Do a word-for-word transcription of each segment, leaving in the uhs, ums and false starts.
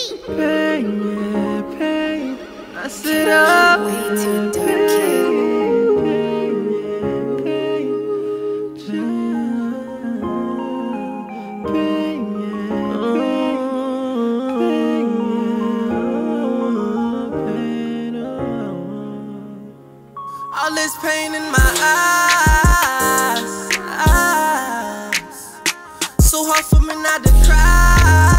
beat. Pain, yeah, pain. I sit up. Way too dark, kid. All this pain in my eyes, eyes. So hard for me not to cry.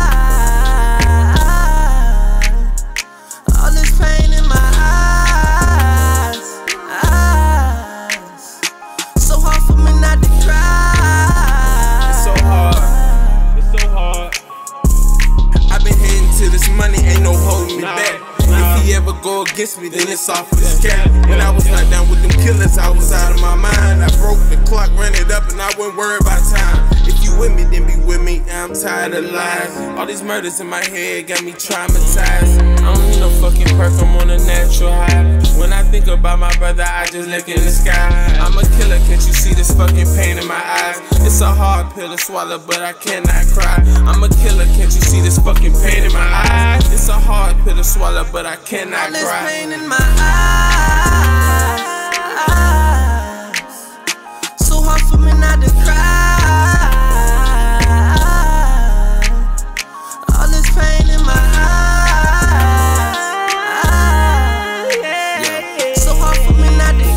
All this pain in my eyes, eyes. So hard for me not to cry. It's so hard, it's so hard. I've been heading to this money, ain't no holding me nah. back. If he ever go against me, then it's off for the scat. When I was locked down with them killers, I was out of my mind. I broke the clock, ran it up, and I wouldn't worry about time. If you with me, then be with me. I'm tired of lying. All these murders in my head got me traumatized. I don't need no fucking perk, I'm on a natural high. When I think about my brother, I just look in the sky. I'm a killer, can't you see this fucking pain in my eyes? It's a hard pill to swallow, but I cannot cry. I'm a killer, can't you see this fucking pain in my eyes? It's a hard pill to swallow, but I cannot All this cry. pain in my eyes, eyes. So hard for me not to cry. All this pain in my eyes, eyes. Yeah. So hard for me not to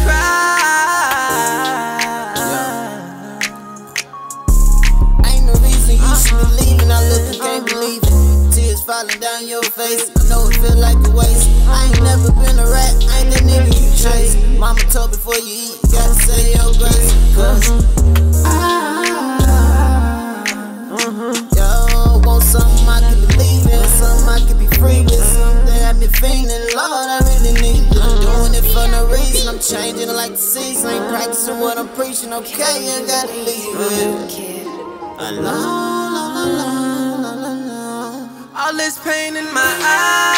cry. Ain't no reason you should be leaving. I look and can't believe it. Tears falling down your face. I know it feel like a waste. I ain't never been a rat. I ain't the nigga you chase. Mama told before you eat, you gotta say your grace. Cause I, yo, want something I can believe in, something I can be free with, something I've been feeling, Lord, I really need it. I'm doing it for no reason. I'm changing like the season. Ain't practicing what I'm preaching. Okay, you gotta leave it alone, alone, alone, alone. All this pain in my eyes.